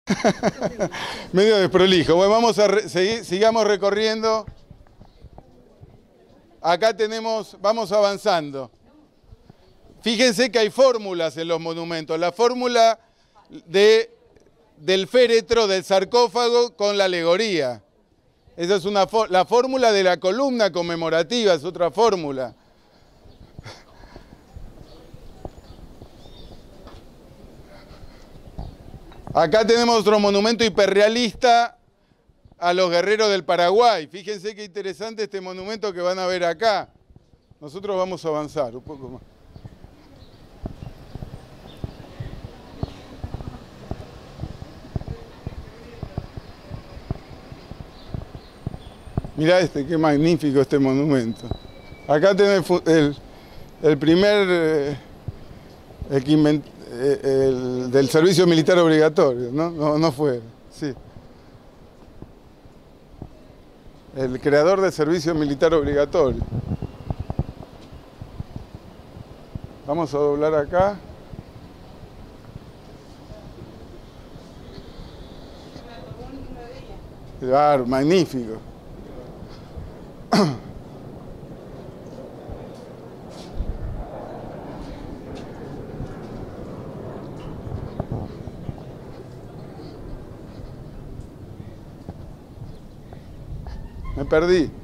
Medio desprolijo. Bueno, vamos a sigamos recorriendo. Acá tenemos, vamos avanzando. Fíjense que hay fórmulas en los monumentos. La fórmula del féretro, del sarcófago con la alegoría. Esa es la fórmula de la columna conmemorativa, es otra fórmula. Acá tenemos otro monumento hiperrealista a los guerreros del Paraguay. Fíjense qué interesante este monumento que van a ver acá. Nosotros vamos a avanzar un poco más. Mirá qué magnífico este monumento. Acá tenés el primer del servicio militar obligatorio, ¿no? No fue, sí. El creador del servicio militar obligatorio. Vamos a doblar acá. Claro, magnífico. Me perdí.